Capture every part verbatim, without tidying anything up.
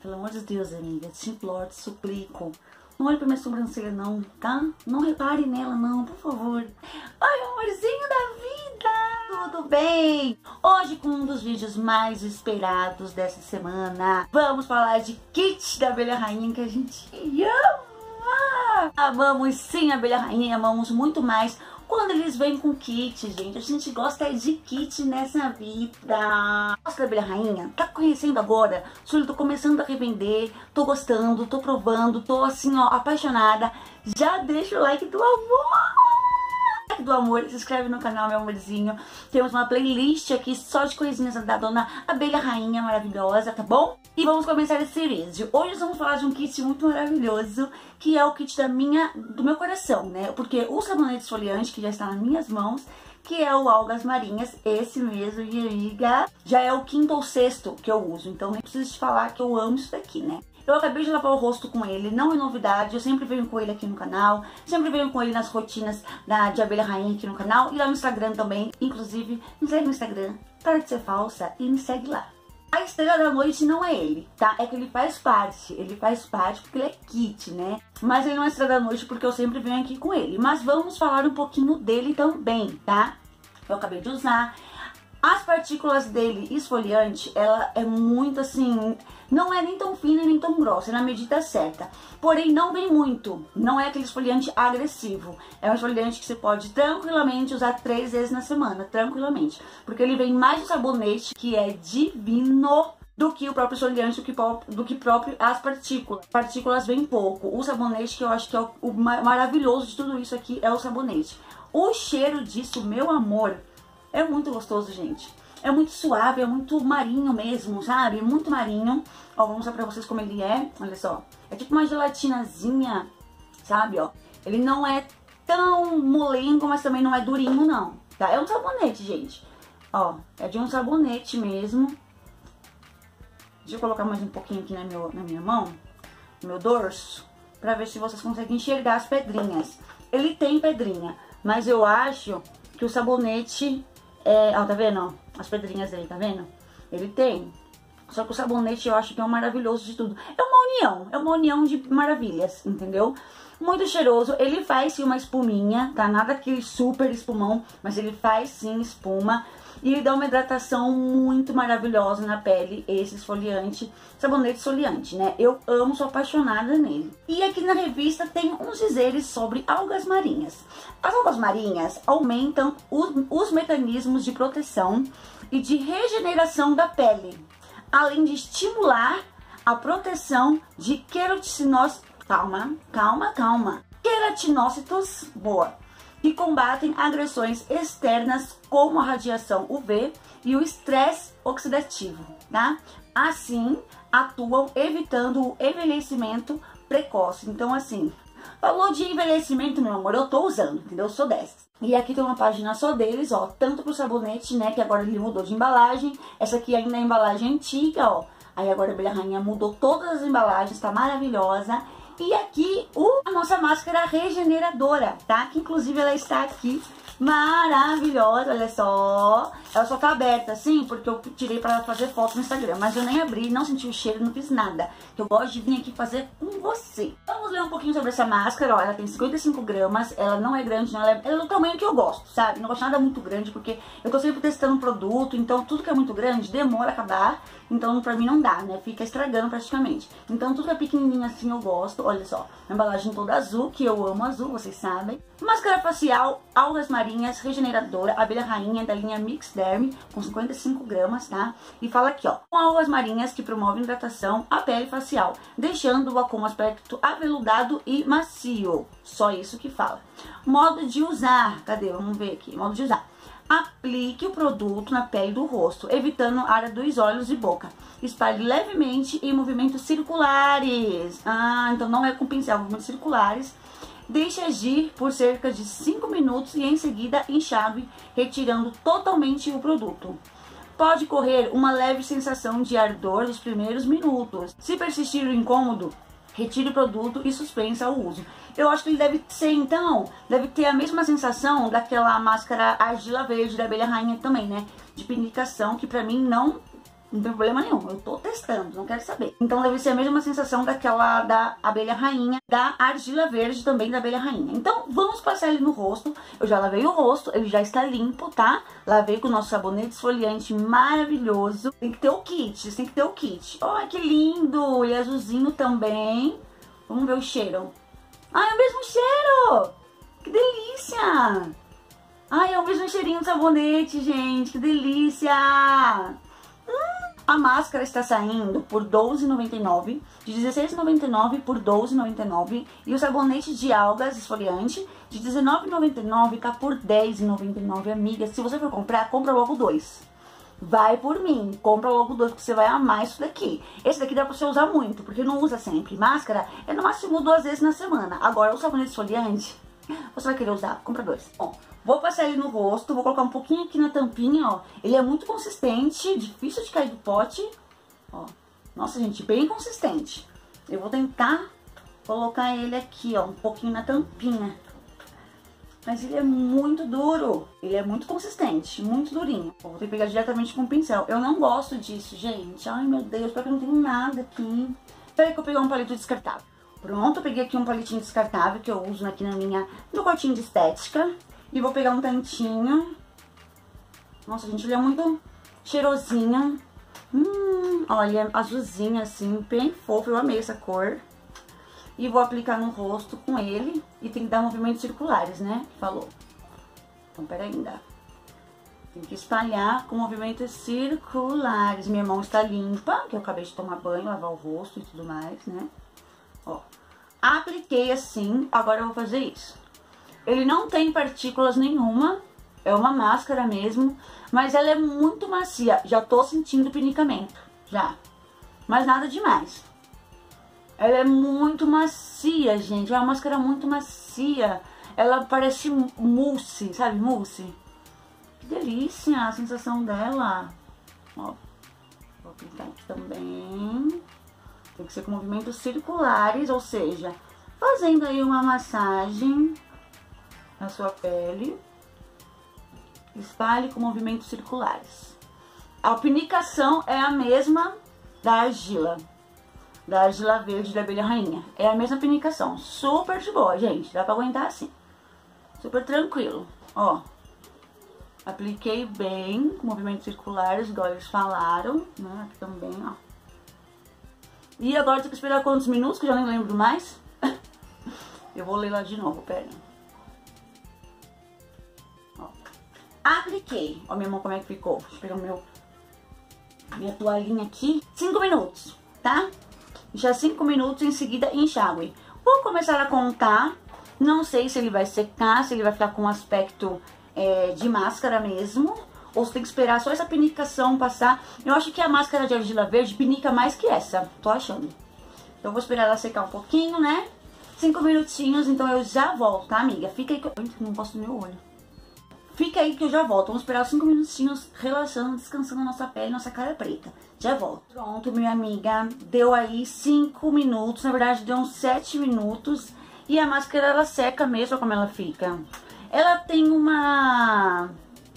Pelo amor de Deus, amiga, te imploro, te suplico. Não olhe pra minha sobrancelha não, tá? Não repare nela não, por favor. Ai, amorzinho da vida! Tudo bem? Hoje, com um dos vídeos mais esperados dessa semana, vamos falar de kit da abelha rainha que a gente ama! Amamos sim a abelha rainha, amamos muito mais quando eles vêm com kit, gente. A gente gosta de kit nessa vida. Gosta da abelha rainha? Tá conhecendo agora? Júlio, tô começando a revender, tô gostando, tô provando, tô assim, ó, apaixonada. Já deixa o like do amor! Do amor, se inscreve no canal, meu amorzinho. Temos uma playlist aqui só de coisinhas da dona abelha rainha maravilhosa, tá bom? E vamos começar esse vídeo. Hoje nós vamos falar de um kit muito maravilhoso, que é o kit da minha, do meu coração, né? Porque o sabonete esfoliante, que já está nas minhas mãos, que é o Algas Marinhas, esse mesmo, minha amiga, já é o quinto ou sexto que eu uso, então nem preciso te falar que eu amo isso daqui, né? Eu acabei de lavar o rosto com ele, não é novidade, eu sempre venho com ele aqui no canal, sempre venho com ele nas rotinas da, de abelha rainha aqui no canal e lá no Instagram também. Inclusive, me segue no Instagram, para de ser falsa, e me segue lá. A estrela da noite não é ele, tá? É que ele faz parte, ele faz parte porque ele é kit, né? Mas ele não é estrela da noite porque eu sempre venho aqui com ele. Mas vamos falar um pouquinho dele também, tá? Eu acabei de usar. As partículas dele esfoliante, ela é muito assim, não é nem tão fina nem tão grossa, é na medida certa. Porém, não vem muito, não é aquele esfoliante agressivo. É um esfoliante que você pode tranquilamente usar três vezes na semana, tranquilamente. Porque ele vem mais de sabonete, que é divino, do que o próprio esfoliante, do que, do que próprio as partículas. Partículas vem pouco. O sabonete, que eu acho que é o, o maravilhoso de tudo isso aqui, é o sabonete. O cheiro disso, meu amor, é muito gostoso, gente. É muito suave, é muito marinho mesmo, sabe? Muito marinho. Ó, vou mostrar pra vocês como ele é. Olha só. É tipo uma gelatinazinha, sabe, ó. Ele não é tão molengo, mas também não é durinho, não. Tá? É um sabonete, gente. Ó, é de um sabonete mesmo. Deixa eu colocar mais um pouquinho aqui na, meu, na minha mão, no meu dorso, pra ver se vocês conseguem enxergar as pedrinhas. Ele tem pedrinha, mas eu acho que o sabonete... É, ó, tá vendo? As pedrinhas dele, tá vendo? Ele tem. Só que o sabonete eu acho que é o maravilhoso de tudo. É uma união, é uma união de maravilhas, entendeu? Muito cheiroso. Ele faz sim uma espuminha, tá? Nada aquele super espumão, mas ele faz sim espuma. E ele dá uma hidratação muito maravilhosa na pele, esse esfoliante, sabonete esfoliante, né? Eu amo, sou apaixonada nele. E aqui na revista tem uns dizeres sobre algas marinhas. As algas marinhas aumentam os, os mecanismos de proteção e de regeneração da pele, além de estimular a proteção de queratinócitos, calma, calma, calma, queratinócitos, boa, que combatem agressões externas como a radiação U V e o estresse oxidativo, tá? Assim, atuam evitando o envelhecimento precoce. Então, assim, falou de envelhecimento, meu amor, eu tô usando, entendeu? Eu sou dessas. E aqui tem uma página só deles, ó, tanto pro sabonete, né, que agora ele mudou de embalagem. Essa aqui ainda é a embalagem antiga, ó. Aí agora a abelha rainha mudou todas as embalagens, tá maravilhosa. E aqui o, a nossa máscara regeneradora, tá? Que inclusive ela está aqui maravilhosa, olha só. Ela só tá aberta assim porque eu tirei pra fazer foto no Instagram, mas eu nem abri, não senti o cheiro, não fiz nada. Eu gosto de vir aqui fazer com você. Vamos ler um pouquinho sobre essa máscara, ó. Ela tem cinquenta e cinco gramas, ela não é grande, não, ela é, ela é do tamanho que eu gosto, sabe? Não gosto nada muito grande porque eu tô sempre testando um produto, então tudo que é muito grande demora a acabar, então pra mim não dá, né? Fica estragando praticamente. Então tudo que é pequenininho assim eu gosto, olha só. A embalagem toda azul, que eu amo azul, vocês sabem. Máscara facial, algas marinhas, regeneradora, abelha rainha da linha Mix Derm, com cinquenta e cinco gramas, tá? E fala aqui, ó, com algas marinhas que promovem hidratação à pele facial, deixando-a com um aspecto aveludado e macio. Só isso que fala. Modo de usar, cadê? Vamos ver aqui, modo de usar. Aplique o produto na pele do rosto, evitando a área dos olhos e boca. Espalhe levemente em movimentos circulares. Ah, então não é com pincel, movimentos circulares. Deixe agir por cerca de cinco minutos e em seguida enxague, retirando totalmente o produto. Pode correr uma leve sensação de ardor nos primeiros minutos. Se persistir o incômodo, retire o produto e suspensa o uso. Eu acho que ele deve ser, então, deve ter a mesma sensação daquela máscara argila verde da abelha rainha também, né? De pinicação, que pra mim não Não tem problema nenhum, eu tô testando, não quero saber. Então deve ser a mesma sensação daquela da abelha rainha, da argila verde também da abelha rainha. Então vamos passar ele no rosto. Eu já lavei o rosto, ele já está limpo, tá? Lavei com o nosso sabonete esfoliante maravilhoso. Tem que ter o kit, tem que ter o kit. Olha que lindo! E azulzinho também. Vamos ver o cheiro. Ai, é o mesmo cheiro! Que delícia! Ai, é o mesmo cheirinho de sabonete, gente. Que delícia! Hum, a máscara está saindo por doze reais e noventa e nove centavos, de dezesseis reais e noventa e nove centavos por doze reais e noventa e nove centavos. E o sabonete de algas esfoliante de dezenove reais e noventa e nove centavos cá por dez reais e noventa e nove centavos. Amiga, se você for comprar, compra logo dois. Vai por mim, compra logo dois, porque você vai amar isso daqui. Esse daqui dá pra você usar muito, porque não usa sempre. Máscara é no máximo duas vezes na semana. Agora, o sabonete esfoliante, você vai querer usar, compra dois. Bom, vou passar ele no rosto, vou colocar um pouquinho aqui na tampinha, ó. Ele é muito consistente, difícil de cair do pote, ó. Nossa, gente, bem consistente. Eu vou tentar colocar ele aqui, ó, um pouquinho na tampinha. Mas ele é muito duro, ele é muito consistente, muito durinho. Eu vou ter que pegar diretamente com o pincel. Eu não gosto disso, gente. Ai, meu Deus, porque eu não tenho nada aqui. Peraí que eu peguei um palito descartável. Pronto, eu peguei aqui um palitinho descartável que eu uso aqui na minha, no quartinho de estética. E vou pegar um tantinho. Nossa, gente, ele é muito cheirosinho. Hum, olha, azulzinho assim, bem fofo, eu amei essa cor. E vou aplicar no rosto com ele. E tem que dar movimentos circulares, né? Falou. Então, pera ainda. Tem que espalhar com movimentos circulares. Minha mão está limpa, que eu acabei de tomar banho, lavar o rosto e tudo mais, né? Ó. Apliquei assim, agora eu vou fazer isso. Ele não tem partículas nenhuma. É uma máscara mesmo. Mas ela é muito macia. Já tô sentindo pinicamento. Já. Mas nada demais. Ela é muito macia, gente. É uma máscara muito macia. Ela parece mousse, sabe? Mousse. Que delícia a sensação dela. Ó. Vou aplicar aqui também. Tem que ser com movimentos circulares, ou seja, fazendo aí uma massagem na sua pele. Espalhe com movimentos circulares. A apinicação é a mesma da argila. Da argila verde da abelha rainha. É a mesma apinicação. Super de boa, gente. Dá pra aguentar assim. Super tranquilo. Ó. Apliquei bem, com movimentos circulares, igual eles falaram. Né? Aqui também, ó. E agora tem que esperar quantos minutos, que eu já nem lembro mais. Eu vou ler lá de novo, pera. Ó. Apliquei. Ó, minha mão como é que ficou. Deixa eu pegar o meu... minha toalhinha aqui. Cinco minutos, tá? Já cinco minutos, em seguida enxague. Vou começar a contar. Não sei se ele vai secar, se ele vai ficar com um aspecto é, de máscara mesmo. Ou se tem que esperar só essa pinicação passar. Eu acho que a máscara de argila verde pinica mais que essa. Tô achando. Então eu vou esperar ela secar um pouquinho, né? Cinco minutinhos, então eu já volto, tá, amiga? Fica aí que eu... não posso do meu olho. Fica aí que eu já volto. Vamos esperar cinco minutinhos, relaxando, descansando a nossa pele, nossa cara preta. Já volto. Pronto, minha amiga. Deu aí cinco minutos. Na verdade, deu uns sete minutos. E a máscara, ela seca mesmo, como ela fica. Ela tem uma...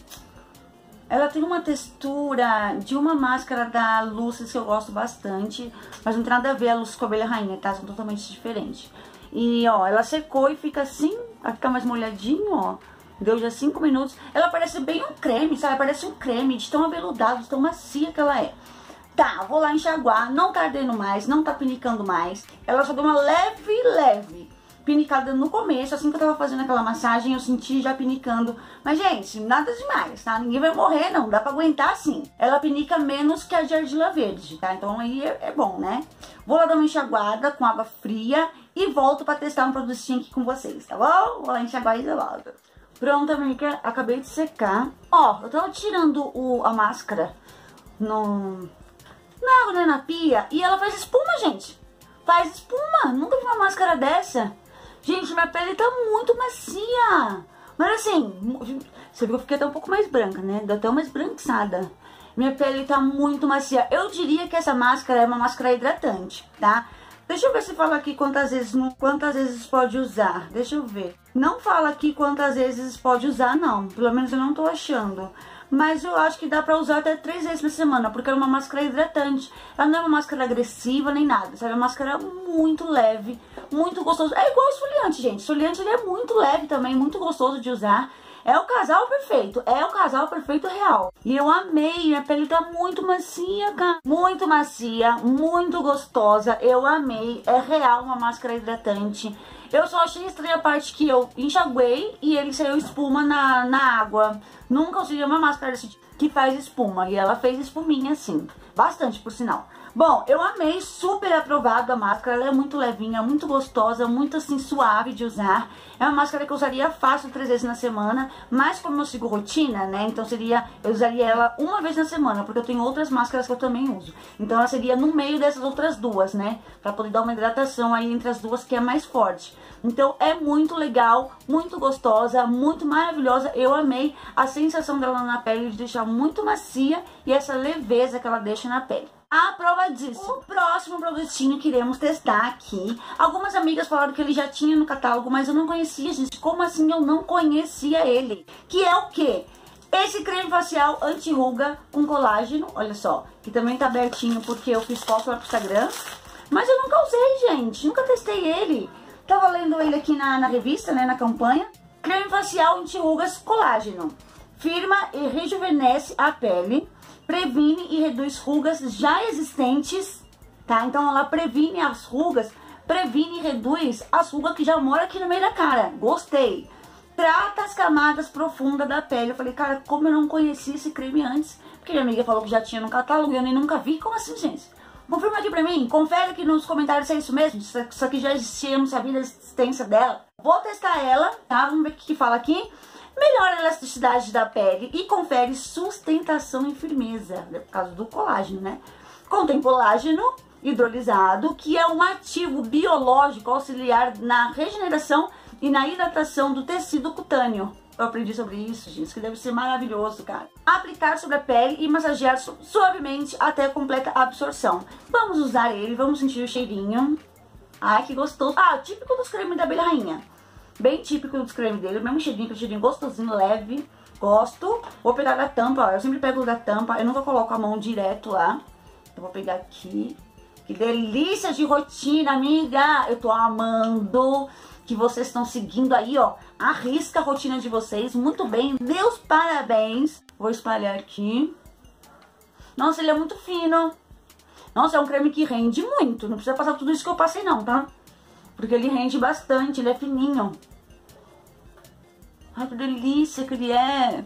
Ela tem uma textura de uma máscara da Lucis que eu gosto bastante. Mas não tem nada a ver a Lucis com a abelha rainha, tá? São totalmente diferentes. E, ó, ela secou e fica assim. Vai ficar mais molhadinho, ó. Deu já cinco minutos. Ela parece bem um creme, sabe? Parece um creme de tão aveludado, de tão macia que ela é. Tá, vou lá enxaguar. Não tá ardendo mais, não tá pinicando mais. Ela só deu uma leve, leve pinicada no começo. Assim que eu tava fazendo aquela massagem, eu senti já pinicando. Mas, gente, nada demais, tá? Ninguém vai morrer, não. Dá pra aguentar assim. Ela pinica menos que a de argila verde, tá? Então aí é, é bom, né? Vou lá dar uma enxaguada com água fria e volto pra testar um produtinho aqui com vocês, tá bom? Vou lá enxaguar e já volto. Pronto, amiga, acabei de secar. Ó, eu tava tirando o, a máscara no, na água, né, na pia, e ela faz espuma, gente. Faz espuma. Nunca vi uma máscara dessa. Gente, minha pele tá muito macia. Mas assim, você viu que eu fiquei até um pouco mais branca, né? Deu até uma esbranquiçada. Minha pele tá muito macia. Eu diria que essa máscara é uma máscara hidratante, tá? Deixa eu ver se fala aqui quantas vezes, quantas vezes pode usar. Deixa eu ver. Não fala aqui quantas vezes pode usar, não. Pelo menos eu não tô achando. mas eu acho que dá pra usar até três vezes na semana, porque é uma máscara hidratante. Ela não é uma máscara agressiva nem nada, sabe? É uma máscara muito leve, muito gostoso. É igual o esfoliante, gente. O esfoliante ele é muito leve também, muito gostoso de usar. É o casal perfeito, é o casal perfeito real. E eu amei, minha pele tá muito macia, cara. Muito macia, muito gostosa, eu amei. É real uma máscara hidratante. Eu só achei estranha a parte que eu enxaguei e ele saiu espuma na, na água. Nunca usei uma máscara desse tipo que faz espuma. E ela fez espuminha assim, bastante por sinal. Bom, eu amei, super aprovado a máscara, ela é muito levinha, muito gostosa, muito assim suave de usar. É uma máscara que eu usaria fácil três vezes na semana, mas como eu sigo rotina, né, então seria, eu usaria ela uma vez na semana, porque eu tenho outras máscaras que eu também uso. Então ela seria no meio dessas outras duas, né, pra poder dar uma hidratação aí entre as duas que é mais forte. Então é muito legal, muito gostosa, muito maravilhosa, eu amei a sensação dela na pele de deixar muito macia e essa leveza que ela deixa na pele. Aprovadíssimo. O próximo produtinho que iremos testar aqui. Algumas amigas falaram que ele já tinha no catálogo, mas eu não conhecia, gente. Como assim eu não conhecia ele? Que é o quê? Esse creme facial anti-ruga com colágeno. Olha só, que também tá abertinho porque eu fiz foto lá pro Instagram. Mas eu nunca usei, gente. Nunca testei ele. Tava lendo ele aqui na, na revista, né, na campanha. Creme facial anti-rugas colágeno. Firma e rejuvenesce a pele. Previne e reduz rugas já existentes, tá? Então ela previne as rugas, previne e reduz as rugas que já moram aqui no meio da cara. Gostei. Trata as camadas profundas da pele. Eu falei, cara, como eu não conhecia esse creme antes? Porque minha amiga falou que já tinha no catálogo e eu nem nunca vi. Como assim, gente? Confirma aqui pra mim, confere aqui nos comentários se é isso mesmo. Isso aqui já existia, eu não sabia da existência dela. Vou testar ela, tá? Vamos ver o que, que fala aqui. Melhora a elasticidade da pele e confere sustentação e firmeza, por causa do colágeno, né? Contém colágeno hidrolisado, que é um ativo biológico auxiliar na regeneração e na hidratação do tecido cutâneo. Eu aprendi sobre isso, gente, que deve ser maravilhoso, cara. Aplicar sobre a pele e massagear su suavemente até a completa absorção. Vamos usar ele, vamos sentir o cheirinho. Ai, que gostoso. Ah, típico dos cremes da Abelha Rainha. Bem típico dos cremes dele, o mesmo cheirinho, aquele cheirinho gostosinho, leve, gosto. Vou pegar da tampa, ó, eu sempre pego da tampa, eu nunca coloco a mão direto lá. Eu vou pegar aqui. Que delícia de rotina, amiga! Eu tô amando que vocês estão seguindo aí, ó, arrisca a rotina de vocês, muito bem, Deus parabéns. Vou espalhar aqui. Nossa, ele é muito fino. Nossa, é um creme que rende muito, não precisa passar tudo isso que eu passei não, tá? Porque ele rende bastante, ele é fininho. Ai, que delícia que ele é.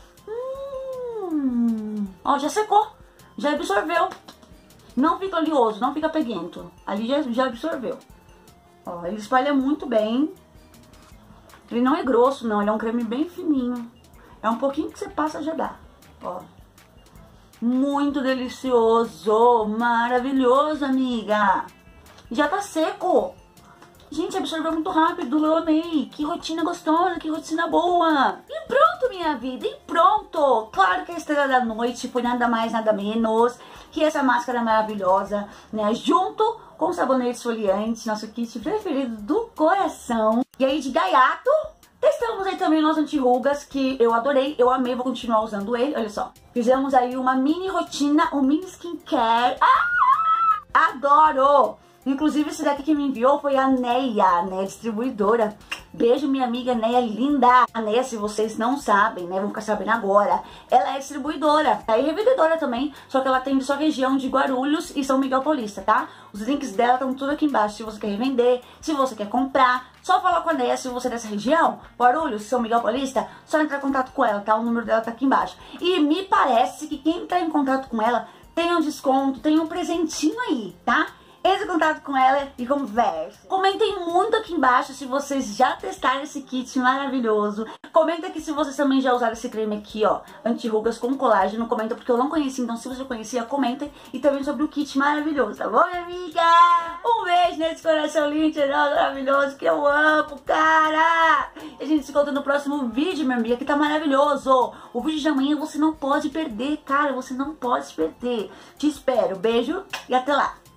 Hum. Ó, já secou. Já absorveu. Não fica oleoso, não fica peguento. Ali já, já absorveu. Ó, ele espalha muito bem. Ele não é grosso, não. Ele é um creme bem fininho. É um pouquinho que você passa, já dá. Ó. Muito delicioso. Maravilhoso, amiga. Já tá seco. Gente, absorveu muito rápido, eu amei. Que rotina gostosa, que rotina boa. E pronto, minha vida, e pronto. Claro que a estrela da noite foi nada mais, nada menos que essa máscara maravilhosa, né? Junto com o sabonete esfoliante, nosso kit preferido do coração. E aí de gaiato, testamos aí também o nosso anti-rugas, que eu adorei, eu amei, vou continuar usando ele, olha só. Fizemos aí uma mini rotina, um mini skincare. Ah, adoro! Inclusive, esse daqui que me enviou foi a Neia, né, distribuidora. Beijo, minha amiga Neia, linda. A Neia, se vocês não sabem, né, vão ficar sabendo agora, ela é distribuidora, tá? E revendedora também, só que ela tem só região de Guarulhos e São Miguel Paulista, tá? Os links dela estão tudo aqui embaixo, se você quer revender, se você quer comprar. Só falar com a Neia, se você é dessa região, Guarulhos, São Miguel Paulista, só entrar em contato com ela, tá? O número dela tá aqui embaixo. E me parece que quem entrar em contato com ela tem um desconto, tem um presentinho aí, tá? Entre em contato com ela e converse. Comentem muito aqui embaixo se vocês já testaram esse kit maravilhoso. Comenta aqui se vocês também já usaram esse creme aqui, ó, anti-rugas com colágeno. Comenta porque eu não conheci, então se você conhecia, comenta. E também sobre o kit maravilhoso, tá bom, minha amiga? Um beijo nesse coração lindo, maravilhoso, que eu amo, cara! E a gente se encontra no próximo vídeo, minha amiga, que tá maravilhoso. O vídeo de amanhã você não pode perder, cara, você não pode perder. Te espero, beijo e até lá.